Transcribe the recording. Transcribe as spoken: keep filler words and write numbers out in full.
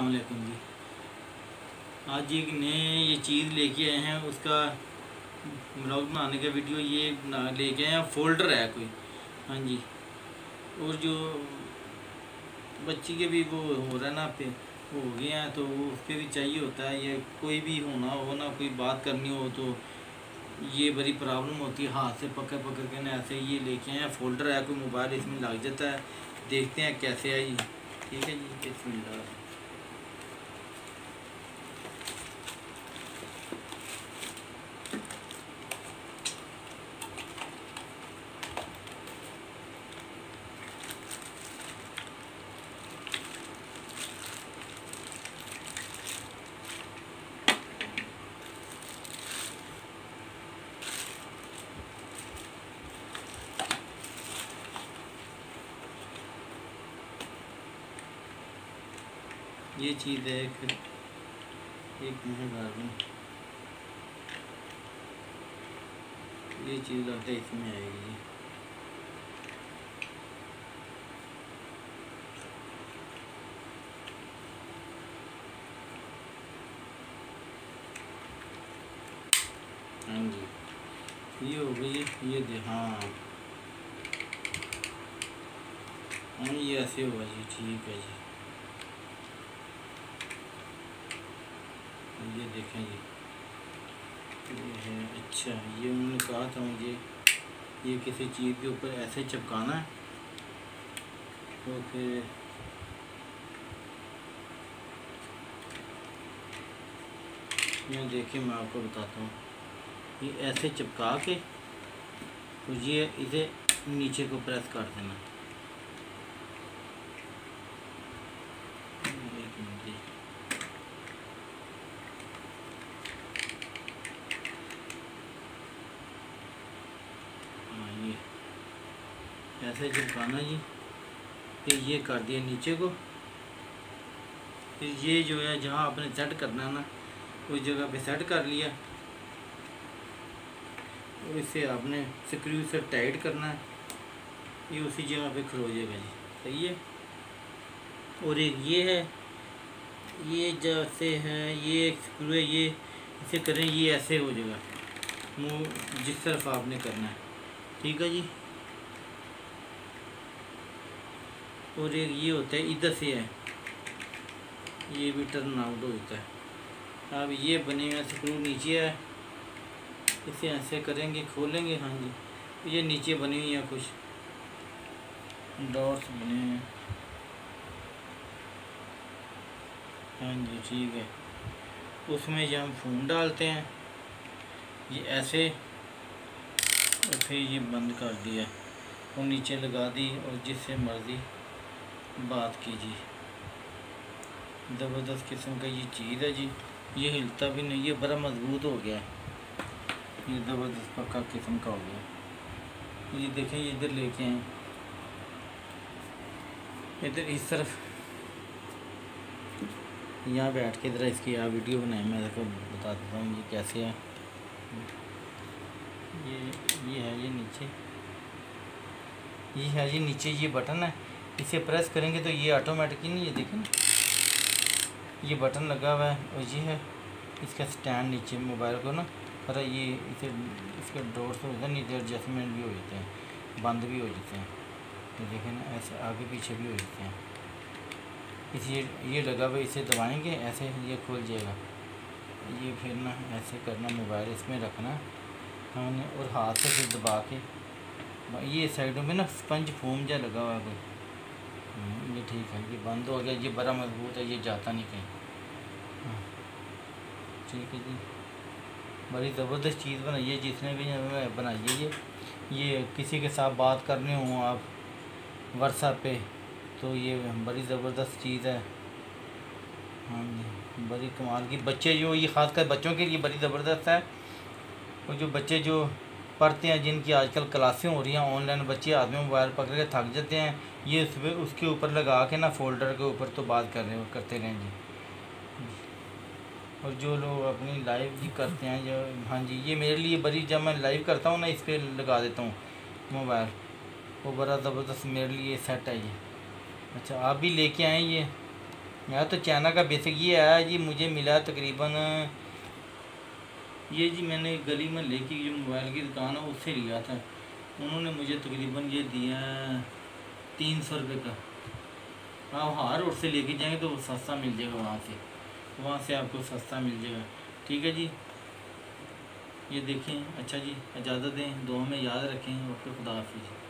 वालेकुम जी। आज एक नए ये चीज़ लेके आए हैं, उसका ब्लॉग बनाने का वीडियो ये बना लेके आए हैं। फोल्डर है कोई, हाँ जी। और जो बच्ची के भी वो हो रहा है ना पे वो हो गए हैं, तो वो उसके भी चाहिए होता है। ये कोई भी होना हो ना, कोई बात करनी हो तो ये बड़ी प्रॉब्लम होती है। हाथ से पकड़ पकड़ के ना ऐसे ये लेके आए हैं। फोल्डर है कोई, मोबाइल इसमें लग जाता है। देखते हैं कैसे है ये। ठीक है जी, बिस्मिल्लाह। ये चीज़ है एक एक मिनट, ये चीज़ लगता है इसमें आएगी। हाँ जी, ये हो गई। ये दे, हाँ हाँ ये ऐसे होगा जी। ठीक है जी, ये देखें जी, ये है। अच्छा, ये उन्होंने कहा था मुझे ये किसी चीज़ के ऊपर ऐसे चिपकाना है, तो फिर मैं देखिए मैं आपको बताता हूँ। ये ऐसे चिपका के तो ये इसे नीचे को प्रेस कर देना। एक मिनट जी, हाँ ये ऐसे चिपकाना जी। फिर ये कर दिया नीचे को। फिर ये जो है जहाँ आपने सेट करना है ना, उस जगह पे सेट कर लिया। और इसे आपने स्क्रू से टाइट करना है, ये उसी जगह पे खलो जाएगा जी। सही है। और एक ये है, ये जैसे है, ये एक स्क्रू है, ये इसे करें ये ऐसे हो जाएगा, मुँह जिस तरफ आपने करना है। ठीक है जी। और एक ये होता है, इधर से है, ये भी टर्न आउट होता है। अब ये बने हुए स्क्रू नीचे है, इसे ऐसे करेंगे, खोलेंगे। हाँ जी, ये नीचे बनी हुई है, कुछ डॉट्स बने हैं। हाँ जी, ठीक है। उसमें ये हम फ़ोन डालते हैं, ये ऐसे, और फिर ये बंद कर दिया और नीचे लगा दी, और जिससे मर्ज़ी बात कीजिए। ज़बरदस्त किस्म का ये चीज़ है जी। ये हिलता भी नहीं, ये बड़ा मजबूत हो गया है। ये ज़बरदस्त पक्का किस्म का हो गया। ये देखें, ये इधर लेके आए, इधर इस तरफ, यहाँ बैठ के ज़रा इसकी आप वीडियो बनाए, मैं आपको बता देता हूँ ये कैसे है। ये ये है, ये नीचे, ये है, ये नीचे ये बटन है। इसे प्रेस करेंगे तो ये ऑटोमेटिकली नहीं, ये देखें ना, ये बटन लगा हुआ है। और ये है इसका स्टैंड नीचे मोबाइल को ना, और ये इसे इसके डोर्स हो जाते हैं, नीचे एडजस्टमेंट भी हो जाते हैं, बंद भी हो जाते हैं। ये देखें ना, ऐसे आगे पीछे भी हो जाते हैं। इस ये ये लगा हुआ, इसे दबाएंगे ऐसे, ये खुल जाएगा। ये फिर ना ऐसे करना, मोबाइल इसमें रखना हमने, और हाथ से फिर दबा के, ये साइडों में ना स्पंज फोम जा लगा हुआ है कोई, ये ठीक है, ये बंद हो गया। ये बड़ा मजबूत है, ये जाता नहीं कहीं। ठीक है जी, बड़ी ज़बरदस्त चीज़ बनाई है जिसने भी बनाई है। ये ये किसी के साथ बात करने हो आप व्हाट्सएप पे, तो ये बड़ी ज़बरदस्त चीज़ है। हाँ जी, बड़ी कमाल की। बच्चे जो, ये ख़ासकर बच्चों के लिए बड़ी ज़बरदस्त है। और जो बच्चे जो पढ़ते हैं, जिनकी आजकल क्लासें हो रही हैं ऑनलाइन, बच्चे हाथ में मोबाइल पकड़ के थक जाते हैं, ये उसमें उसके ऊपर लगा के ना, फोल्डर के ऊपर तो बात कर रहे करते रहें जी। और जो लोग अपनी लाइव भी करते हैं, जो, हाँ जी, ये मेरे लिए बड़ी, जब मैं लाइव करता हूँ ना, इस पर लगा देता हूँ मोबाइल, वो बड़ा ज़बरदस्त मेरे लिए सेट है ये। अच्छा, आप भी लेके आएँ ये। यार तो चाइना का बेसिक ये है जी, मुझे मिला तकरीबन, ये जी मैंने गली में लेके जो मोबाइल की दुकान है उससे लिया था। उन्होंने मुझे तकरीबन ये दिया तीन सौ रुपये का। आप हार रोड से लेके जाएंगे तो वो सस्ता मिल जाएगा, वहाँ से वहाँ से आपको सस्ता मिल जाएगा। ठीक है जी, ये देखें। अच्छा जी, इजाज़त दें, दुआ में याद रखें। ओके, खुदा हाफिज़।